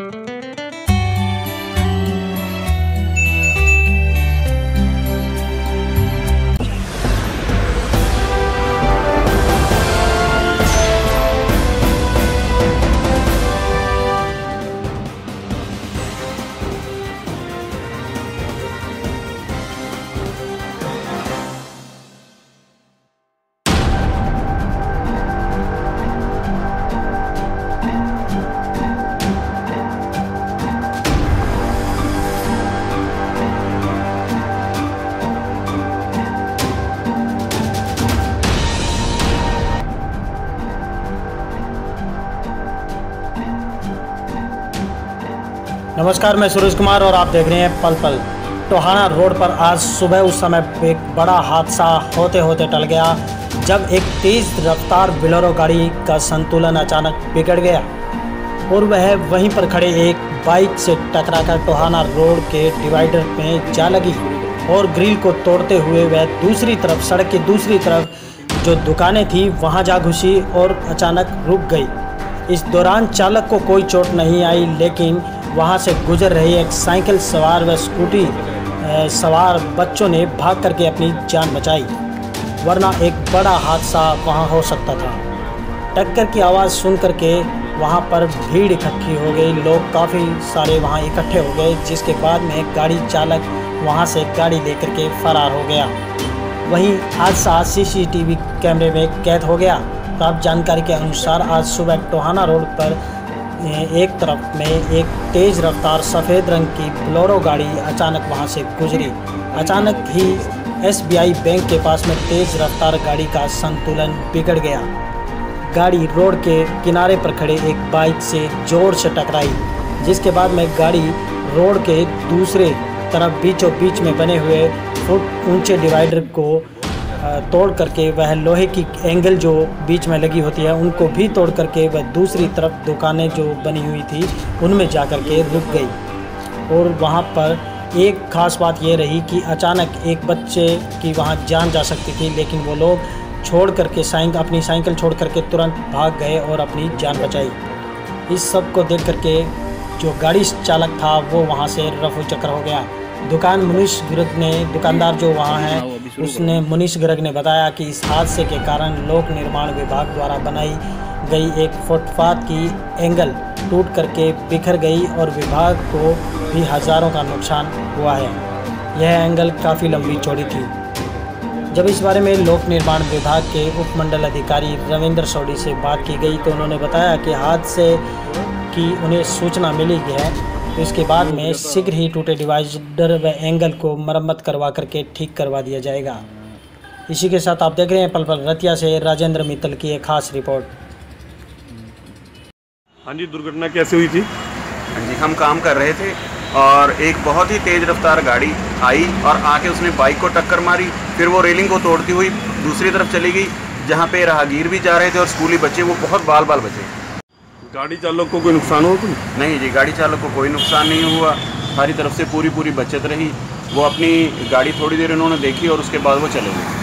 नमस्कार, मैं सूरज कुमार और आप देख रहे हैं पल पल। टोहाना रोड पर आज सुबह उस समय एक बड़ा हादसा होते होते टल गया जब एक तेज़ रफ्तार बोलेरो गाड़ी का संतुलन अचानक बिगड़ गया और वह वहीं पर खड़े एक बाइक से टकराकर टोहाना रोड के डिवाइडर में जा लगी और ग्रिल को तोड़ते हुए वह दूसरी तरफ, सड़क की दूसरी तरफ जो दुकानें थी वहां जा घुसी और अचानक रुक गई। इस दौरान चालक को कोई चोट नहीं आई, लेकिन वहां से गुजर रही एक साइकिल सवार व स्कूटी सवार बच्चों ने भाग करके अपनी जान बचाई, वरना एक बड़ा हादसा वहां हो सकता था। टक्कर की आवाज़ सुन करके वहां पर भीड़ इकट्ठी हो गई, लोग काफ़ी सारे वहां इकट्ठे हो गए, जिसके बाद में गाड़ी चालक वहां से गाड़ी लेकर के फरार हो गया। वहीं हादसा सीसीटीवी कैमरे में कैद हो गया। प्राप्त जानकारी के अनुसार आज सुबह टोहाना रोड पर एक तरफ में एक तेज़ रफ्तार सफ़ेद रंग की बोलेरो गाड़ी अचानक वहां से गुजरी। अचानक ही SBI बैंक के पास में तेज़ रफ्तार गाड़ी का संतुलन बिगड़ गया। गाड़ी रोड के किनारे पर खड़े एक बाइक से ज़ोर से टकराई, जिसके बाद में गाड़ी रोड के दूसरे तरफ बीचों बीच में बने हुए फुट ऊंचे डिवाइडर को तोड़ करके वह लोहे की एंगल जो बीच में लगी होती है उनको भी तोड़ करके वह दूसरी तरफ दुकानें जो बनी हुई थी उनमें जा कर के रुक गई। और वहाँ पर एक ख़ास बात ये रही कि अचानक एक बच्चे की वहाँ जान जा सकती थी, लेकिन वो लोग छोड़ करके अपनी साइकिल छोड़ करके तुरंत भाग गए और अपनी जान बचाई। इस सब को देख करके जो गाड़ी चालक था वो वहाँ से रफू चक्कर हो गया। दुकानदार जो वहाँ है मुनीश गर्ग ने बताया कि इस हादसे के कारण लोक निर्माण विभाग द्वारा बनाई गई एक फुटपाथ की एंगल टूट करके बिखर गई और विभाग को भी हज़ारों का नुकसान हुआ है। यह एंगल काफ़ी लंबी चौड़ी थी। जब इस बारे में लोक निर्माण विभाग के उपमंडल अधिकारी रविंद्र सोडी से बात की गई तो उन्होंने बताया कि हादसे की उन्हें सूचना मिली है, तो इसके बाद में शीघ्र ही टूटे डिवाइडर व एंगल को मरम्मत करवा करके ठीक करवा दिया जाएगा। इसी के साथ आप देख रहे हैं पल पल। रतिया से राजेंद्र मित्तल की एक खास रिपोर्ट। हाँ जी, दुर्घटना कैसे हुई थी? हाँ जी, हम काम कर रहे थे और एक बहुत ही तेज़ रफ्तार गाड़ी आई और आके उसने बाइक को टक्कर मारी। फिर वो रेलिंग को तोड़ती हुई दूसरी तरफ चली गई, जहाँ पे राहगीर भी जा रहे थे और स्कूली बच्चे, वो बहुत बाल बाल बचे। गाड़ी चालक को कोई नुकसान हुआ? नहीं जी, गाड़ी चालक को कोई नुकसान नहीं हुआ। हमारी तरफ से पूरी बचत रही। वो अपनी गाड़ी थोड़ी देर उन्होंने देखी और उसके बाद वो चले गए।